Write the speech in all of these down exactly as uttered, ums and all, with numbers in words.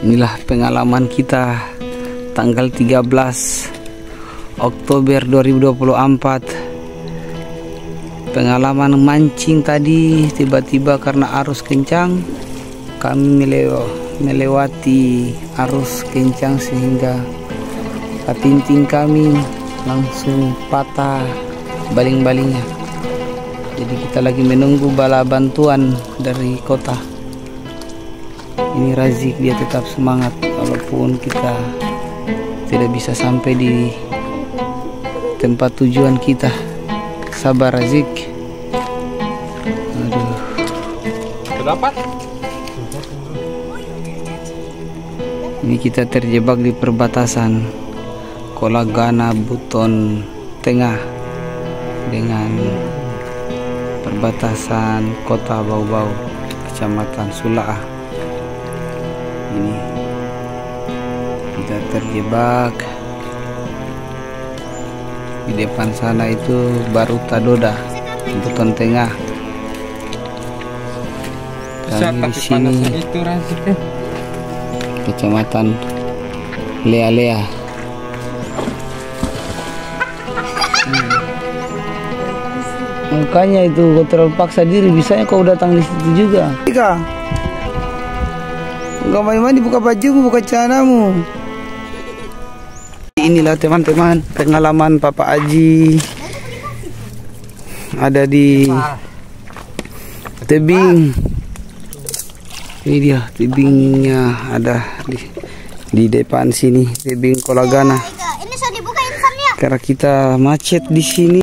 Inilah pengalaman kita tanggal tiga belas Oktober dua ribu dua puluh empat. Pengalaman mancing tadi, tiba-tiba karena arus kencang kami melew melewati arus kencang sehingga katinting kami langsung patah baling-balingnya. Jadi kita lagi menunggu bala bantuan dari kota. Ini Razik, dia tetap semangat walaupun kita tidak bisa sampai di tempat tujuan kita. Sabar Razik. Aduh. Berapa? Ini kita terjebak di perbatasan Kolagana Buton Tengah dengan perbatasan Kota Bau-Bau, Kecamatan Sulaah. Ini kita terjebak di depan sana, itu baru Tadoda Buton Tengah. Kami di sini Kecamatan Lea-Lea. Hmm. Makanya itu kau terlalu paksa diri, bisanya kau datang di situ juga. Ika, enggak main-main, dibuka bajumu, buka celanamu. Inilah teman-teman pengalaman Papa Aji ada di tebing. Ini dia tebingnya, ada di di depan sini, tebing Kolagana. Ini sudah dibuka insannya. Karena kita macet di sini.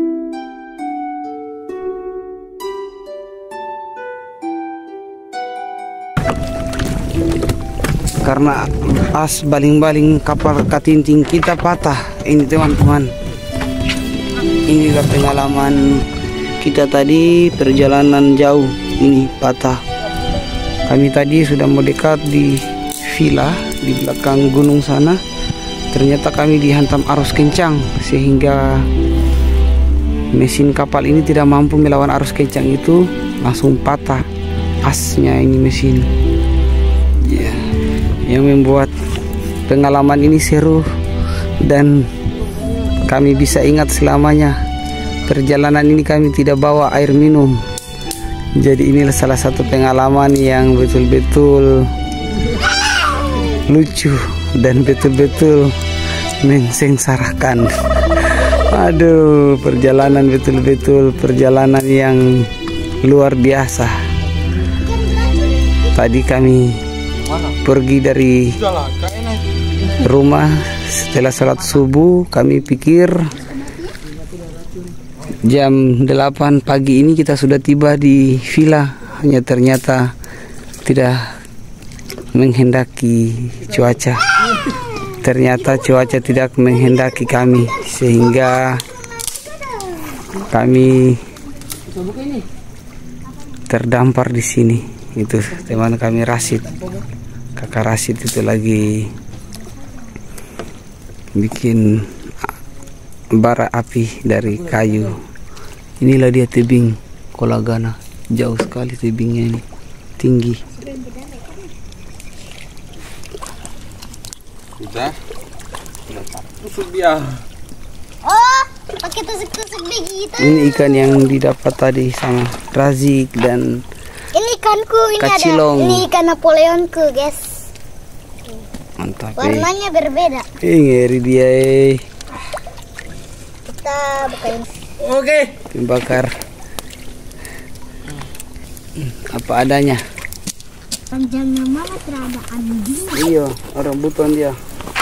Karena as baling-baling kapal katinting kita patah. Ini teman-teman, inilah pengalaman kita tadi, perjalanan jauh ini patah. Kami tadi sudah mau dekat di villa di belakang gunung sana, ternyata kami dihantam arus kencang sehingga mesin kapal ini tidak mampu melawan arus kencang itu, langsung patah asnya ini mesin. Ya, yang membuat pengalaman ini seru dan kami bisa ingat selamanya. Perjalanan ini kami tidak bawa air minum. Jadi inilah salah satu pengalaman yang betul-betul lucu dan betul-betul mensengsarakan. Aduh, perjalanan betul-betul perjalanan yang luar biasa. Tadi kami pergi dari rumah setelah salat subuh, kami pikir jam delapan pagi ini kita sudah tiba di villa, hanya ternyata tidak menghendaki cuaca. Ternyata cuaca tidak menghendaki kami sehingga kami terdampar di sini. Itu teman kami Rasid, kakak Rasid itu lagi bikin bara api dari kayu. Inilah dia tebing Kolagana, jauh sekali tebingnya ini, tinggi. Sudah, sudah tusuk dia. Oh, pakai tusuk-tusuk begitu. Ini ikan yang didapat tadi sama Razik dan ini ikanku, ini Kacilong. ada. Ini ikan Napoleonku, guys. Mantap. Warnanya eh. berbeda. Eh, ngeri dia eh. Kita bukain. Oke. Tim bakar. Apa adanya. Panjangnya mana terada anjing. Iya, orang buton dia.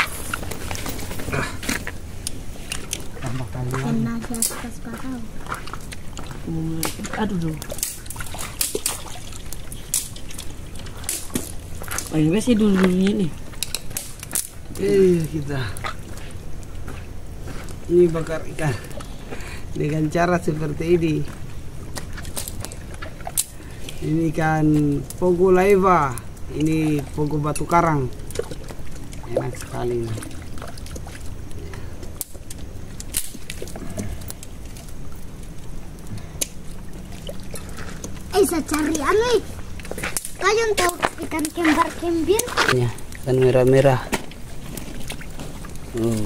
Kena atas patau. Aduh dulu. Lagi sih dulu-dulunya nih. Eh, kita ini bakar ikan dengan cara seperti ini. Ini ikan pogo laiva, ini pogo batu karang, enak sekali ini. Eh, saya cari anu. Kayu untuk ikan kembar kembir. Ya, Ikan merah-merah. Uh.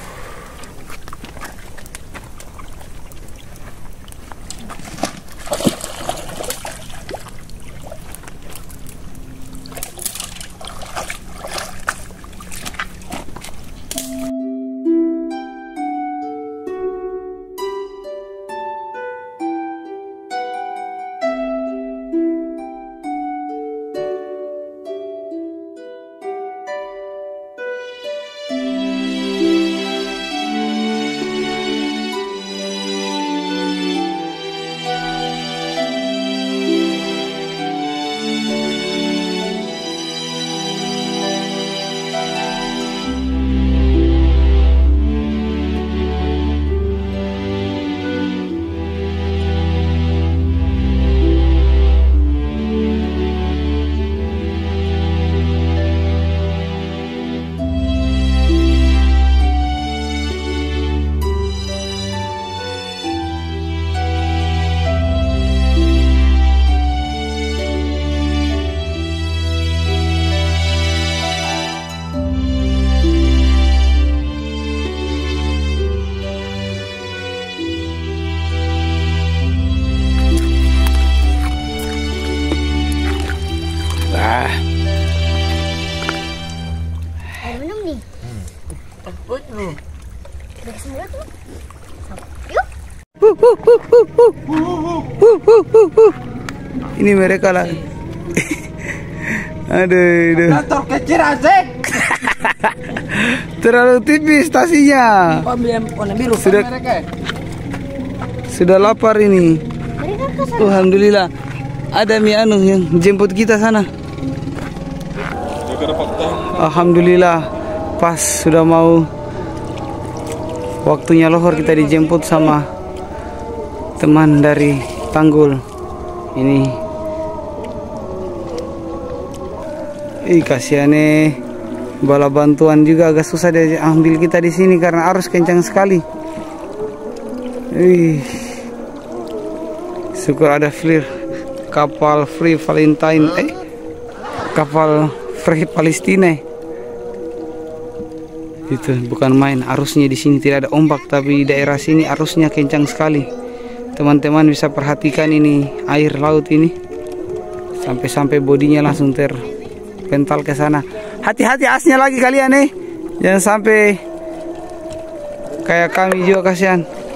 Air minum nih. Takut lu. Udah semua tuh. Yuk. Ini mereka lah. Aduh, aduh. Motor kecil asik. Terlalu tipis stasinya. Oh, beli yang warna biru. Sudah sudah lapar ini. Mereka ke sana. Alhamdulillah. Ada mi anu yang jemput kita sana. Alhamdulillah. Pas sudah mau waktunya lohor kita dijemput sama teman dari Tanggul. Ini. Ih, kasihannya bala bantuan juga agak susah diambil kita di sini karena arus kencang sekali. Ih. Syukur ada free kapal Free Valentine eh kapal Free Palestina. Itu bukan main, arusnya di sini tidak ada ombak, tapi di daerah sini arusnya kencang sekali. Teman-teman bisa perhatikan ini air laut ini. Sampai-sampai bodinya langsung terpental ke sana. Hati-hati asnya lagi kalian nih. Jangan sampai kayak kami juga, kasihan.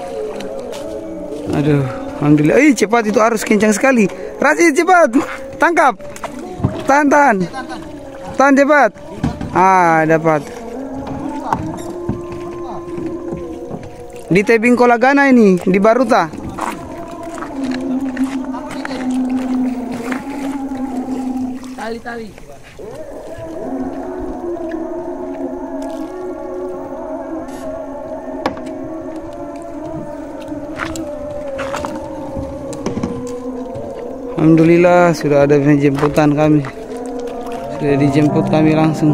Aduh, alhamdulillah. Eh, cepat itu arus kencang sekali. Rasid cepat. Tangkap. Tahan, tahan. Tahan cepat. Ah, dapat. Di tebing Kolagana ini, di Baruta. Tali-tali. Alhamdulillah sudah ada penjemputan kami. Sudah dijemput kami langsung.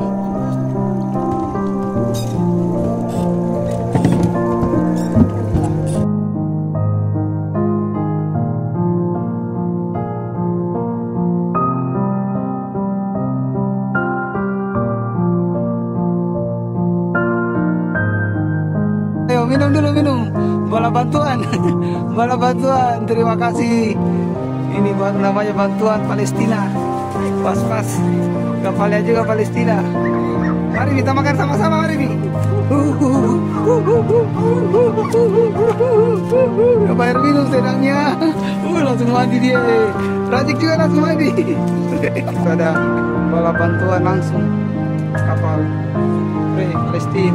Ayo minum dulu, minum. Bala bantuan. Bala bantuan. Terima kasih. Ini namanya bantuan Palestina. Pas-pas. Kapalnya juga Palestina. Mari kita makan sama-sama, mari nih. Coba air minum sedangnya. Uh, langsung mandi dia. Rajik juga langsung mandi. Ada bala bantuan langsung. Kapal Free Palestina.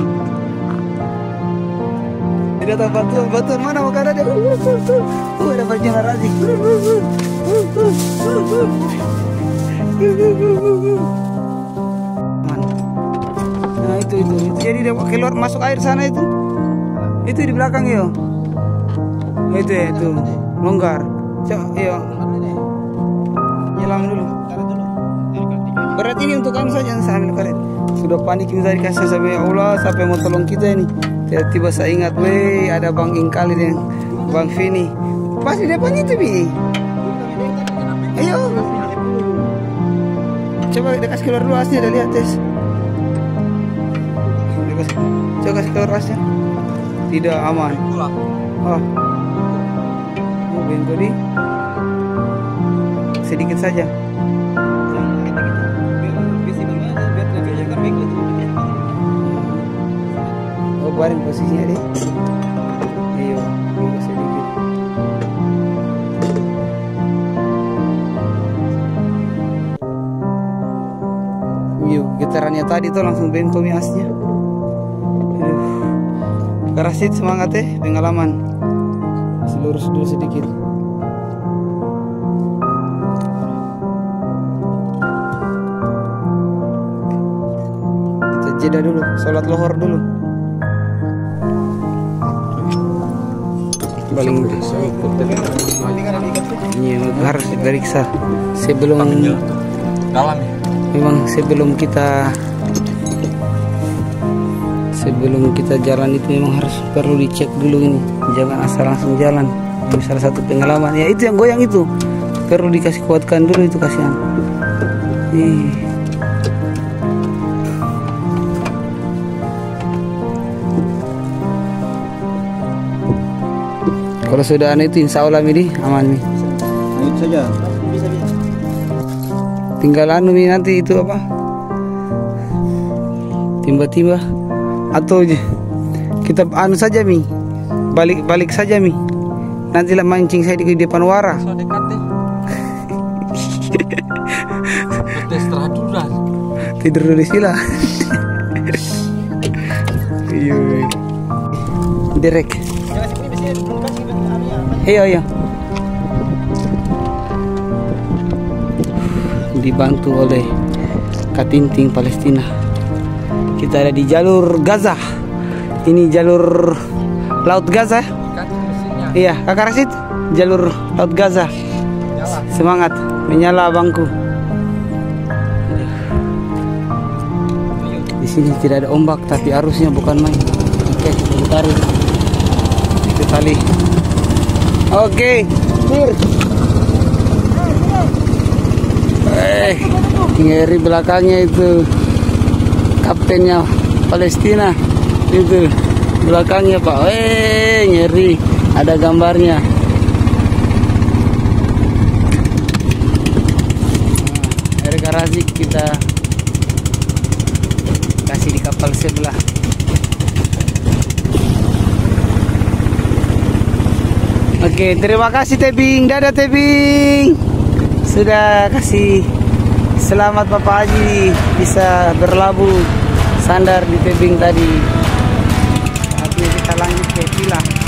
Tidak tahu bantuan, bantuan mana makanan dia. Uh, ada bajunya Razik. Nah itu itu, jadi dia keluar masuk air sana itu, itu di belakang yo. Itu itu longgar. Coba yo. Nyelam dulu. Berat ini untuk kamu saja sambil karet. Sudah panik ini tadi kasih sampai ya Allah sampai mau tolong kita ini. Tiba-tiba saya ingat, weh ada Bang Ingkali dan Bang Vini. Pas di depan itu bi. Ayo. Coba kita kasih keluar dulu asnya, udah lihat tes. Coba kasih, coba kasih keluar asnya. Tidak aman. Oh, oh bengko di sedikit saja. Oh, baring posisinya deh. Iya, bengko sedikit. Yuk, getarannya tadi tuh langsung bengko miasnya. Aduh. Karasit semangat eh, pengalaman. Masih lurus dulu sedikit. Kita jeda dulu, sholat lohor dulu. Paling ini harus diperiksa sebelum dalam ya. Memang sebelum kita sebelum kita jalan itu memang harus perlu dicek dulu ini, jangan asal langsung jalan. Ini salah satu pengalaman ya, itu yang goyang itu perlu dikasih kuatkan dulu, itu kasihan. Ih. Kalau sudah aneh itu insya Allah ini aman nih. Itu saja. Tinggal anu Mi, nanti itu apa? Timba-timba atau kita anu saja Mi. Balik-balik saja Mi. Nanti lah mancing saya di depan wara. So dekat deh. Istirahat dulu dah. Tidur dulu sila. Iya. Direk. Iya iya. Dibantu oleh Katinting Palestina. Kita ada di jalur Gaza. Ini jalur Laut Gaza. Iya, Kakak Rasid, jalur Laut Gaza. Semangat, menyala bangku. Di sini tidak ada ombak, tapi arusnya bukan main. Oke, kita tarik. Itu tali. Oke. Eh, ngeri belakangnya itu kaptennya Palestina itu belakangnya Pak. Eh, ngeri, ada gambarnya. Nah, air garasi kita kasih di kapal sebelah. Oke, terima kasih Tebing. Dadah Tebing. Sudah kasih selamat Bapak Haji bisa berlabuh sandar di Tebing tadi. Saatnya kita lanjut ke Villa.